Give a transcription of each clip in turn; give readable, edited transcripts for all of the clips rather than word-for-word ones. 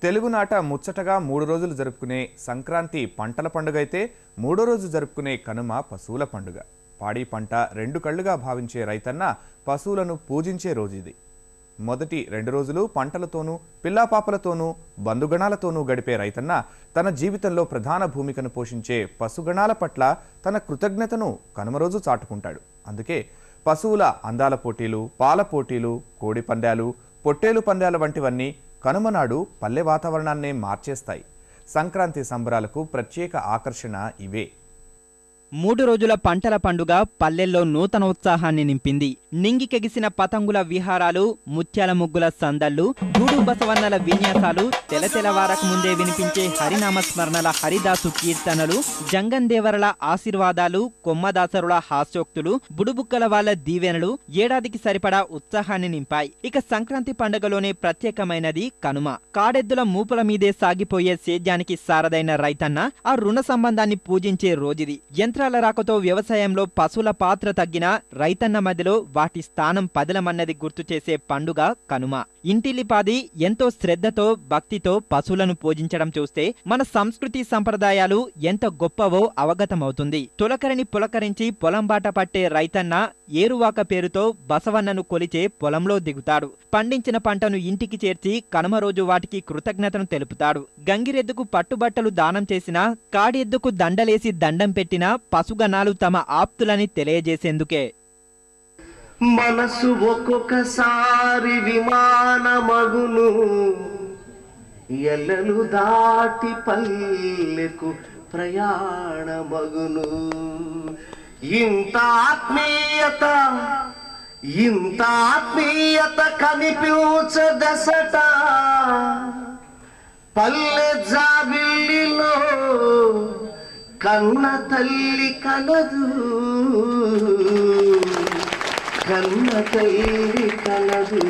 తెలుగునాట ముచ్చటగా 3 రోజులు జరుపుకునే సంక్రాంతి పంటల పండుగ అయితే మూడో రోజు జరుపుకునే కనుమ పశువుల పండుగ. పాడి పంట రెండు కళ్ళుగా భావించే రైతన్న పశువులను పూజించే రోజు ఇది. మొదటి 2 రోజులు పంటలతోనూ పిల్లాపాపలతోనూ బంధుగణాలతోనూ గడిపే రైతన్న తన జీవితంలో ప్రధాన భూమికను పోషించే పశుగణాల పట్ల తన కృతజ్ఞతను కనుమ రోజు చాటుకుంటాడు. అందుకే పశువుల అందాల పోటీలు, పాల పోటీలు, కోడి పందాలు, పొట్టేలు పందాల వంటివన్నీ కనుమనాడు పల్లె వాతావరణాన్నే మార్చేస్తాయి. సంక్రాంతి సంబరాలకు ప్రత్యేక ఆకర్షణ ఇవే. 3 రోజుల పంటల పండుగ పల్లెల్లో నూతన ఉత్సాహాన్ని నింపింది. నింగికెగిసిన పతంగుల విహారాలు, ముత్యాల ముగ్గుల సందళ్లు, గూడు బసవన్నల విన్యాసాలు, తెలతెలవారకు ముందే వినిపించే హరినామస్మరణల హరిదాసు కీర్తనలు, జంగందేవరల ఆశీర్వాదాలు, కొమ్మదాసరుల హాస్యోక్తులు, బుడుబుక్కల వాళ్ల దీవెనలు ఏడాదికి సరిపడా ఉత్సాహాన్ని నింపాయి. ఇక సంక్రాంతి పండుగలోనే ప్రత్యేకమైనది కనుమ. కాడెద్దుల మూపుల మీదే సాగిపోయే సేద్యానికి సారదైన రైతన్న ఆ రుణ సంబంధాన్ని పూజించే రోజుది. యంత్రాల రాకతో వ్యవసాయంలో పశువుల పాత్ర తగ్గినా రైతన్న మధ్యలో వాటి స్థానం పదిలమన్నది గుర్తు చేసే పండుగ కనుమ. ఇంటిల్లిపాది ఎంతో శ్రద్ధతో భక్తితో పశువులను పూజించడం చూస్తే మన సంస్కృతి సంప్రదాయాలు ఎంత గొప్పవో అవగతమవుతుంది. తొలకరిని పులకరించి పొలం బాట పట్టే రైతన్న ఏరువాక పేరుతో బసవన్నను కొలిచే పొలంలో దిగుతాడు. పండించిన పంటను ఇంటికి చేర్చి కనుమ రోజు వాటికి కృతజ్ఞతను తెలుపుతాడు. గంగిరెద్దుకు పట్టుబట్టలు దానం చేసినా, కాడి ఎద్దుకు దండలేసి దండం పెట్టినా పశుగణాలు తమ ఆప్తులని తెలియజేసేందుకే. మనసు ఒక్కొక్కసారి విమానమగును, ఎల్లలు దాటి పల్లెకు ప్రయాణమగును. ఇంత ఆత్మీయత కనిపించదసట పల్లె జాబిల్లిలో కన్న తల్లి కలదు, కన్న తల్లి కలదు.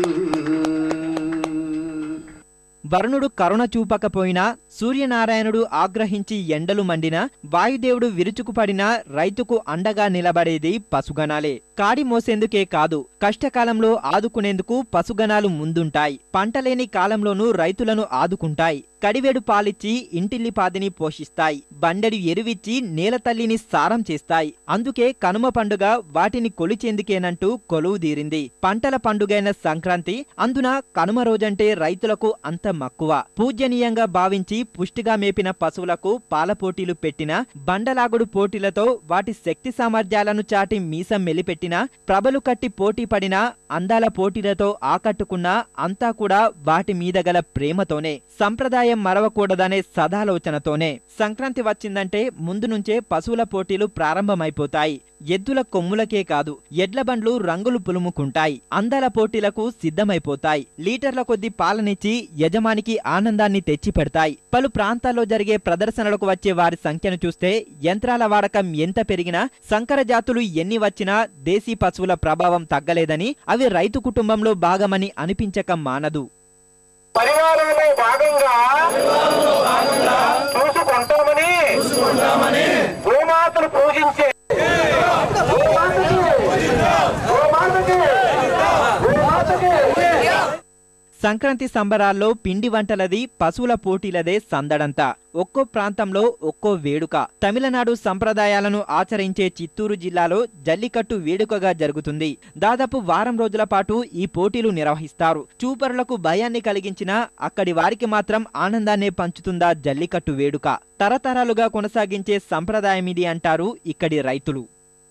వరుణుడు కరుణ చూపకపోయినా, సూర్యనారాయణుడు ఆగ్రహించి ఎండలు మండినా, వాయుదేవుడు విరుచుకుపడినా రైతుకు అండగా నిలబడేది పశుగణాలే. కాడి మోసేందుకే కాదు, కష్టకాలంలో ఆదుకునేందుకు పశుగణాలు ముందుంటాయి. పంటలేని కాలంలోనూ రైతులను ఆదుకుంటాయి. కడివేడు పాలిచ్చి ఇంటిల్లిపాదిని పోషిస్తాయి. బండెడు ఎరువిచ్చి నేలతల్లిని సారం చేస్తాయి. అందుకే కనుమ పండుగ వాటిని కొలిచేందుకేనంటూ కొలువుదీరింది. పంటల పండుగైన సంక్రాంతి, అందున కనుమ రోజంటే రైతులకు అంత మక్కువ. పూజ్యనీయంగా భావించి పుష్టిగా మేపిన పశువులకు పాల పోటీలు పెట్టినా, బండలాగుడు పోటీలతో వాటి శక్తి సామర్థ్యాలను చాటి మీసం మెలిపెట్టినా, ప్రభలు కట్టి పోటీ పడినా, అందాల పోటీలతో ఆకట్టుకున్నా అంతా కూడా వాటి మీద గల ప్రేమతోనే, సంప్రదాయం మరవకూడదనే సదాలోచనతోనే. సంక్రాంతి వచ్చిందంటే ముందు నుంచే పశువుల పోటీలు ప్రారంభమైపోతాయి. ఎద్దుల కొమ్ములకే కాదు, ఎడ్ల బండ్లు రంగులు పులుముకుంటాయి. అందాల పోటీలకు సిద్ధమైపోతాయి. లీటర్ల కొద్ది పాలనిచ్చి యజమానికి ఆనందాన్ని తెచ్చి పెడతాయి. పలు ప్రాంతాల్లో జరిగే ప్రదర్శనలకు వచ్చే వారి సంఖ్యను చూస్తే యంత్రాల వాడకం ఎంత పెరిగినా, సంకర జాతులు ఎన్ని వచ్చినా దేశీ పశువుల ప్రభావం తగ్గలేదని, అవి రైతు కుటుంబంలో భాగమని అనిపించక మానదు. పరివారంలో భాగంగా చూసుకుంటామని గోమాతను పూజించే సంక్రాంతి సంబరాల్లో పిండి వంటలది, పశువుల పోటీలదే సందడంతా. ఒక్కో ప్రాంతంలో ఒక్కో వేడుక. తమిళనాడు సంప్రదాయాలను ఆచరించే చిత్తూరు జిల్లాలో జల్లికట్టు వేడుకగా జరుగుతుంది. దాదాపు వారం రోజుల పాటు ఈ పోటీలు నిర్వహిస్తారు. చూపరులకు భయాన్ని కలిగించినా అక్కడి వారికి మాత్రం ఆనందాన్నే పంచుతుందా జల్లికట్టు వేడుక. తరతరాలుగా కొనసాగించే సంప్రదాయమిది అంటారు ఇక్కడి రైతులు.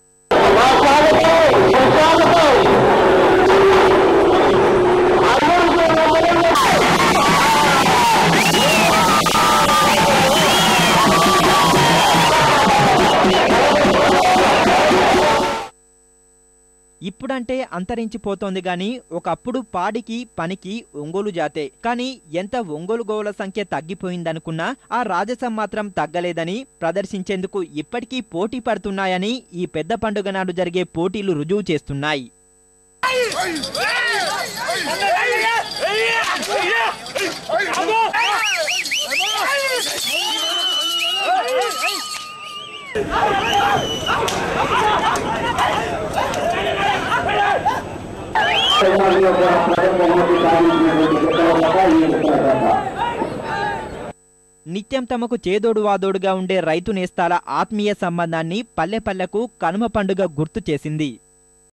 ఇప్పుడంటే అంతరించిపోతోంది గాని, ఒకప్పుడు పాడికి పనికి ఒంగోలు జాతే. కానీ ఎంత ఒంగోలు గోవుల సంఖ్య తగ్గిపోయిందనుకున్నా ఆ రాజసం మాత్రం తగ్గలేదని, ప్రదర్శించేందుకు ఇప్పటికీ పోటీ పడుతున్నాయని ఈ పెద్ద పండుగ నాడు జరిగే పోటీలు రుజువు చేస్తున్నాయి. Saya mau నిత్యం తమకు చేదోడు వాదోడుగా ఉండే రైతు నేస్తాల ఆత్మీయ సంబంధాన్ని పల్లె పల్లెకు కనుమ పండుగ గుర్తు చేసింది.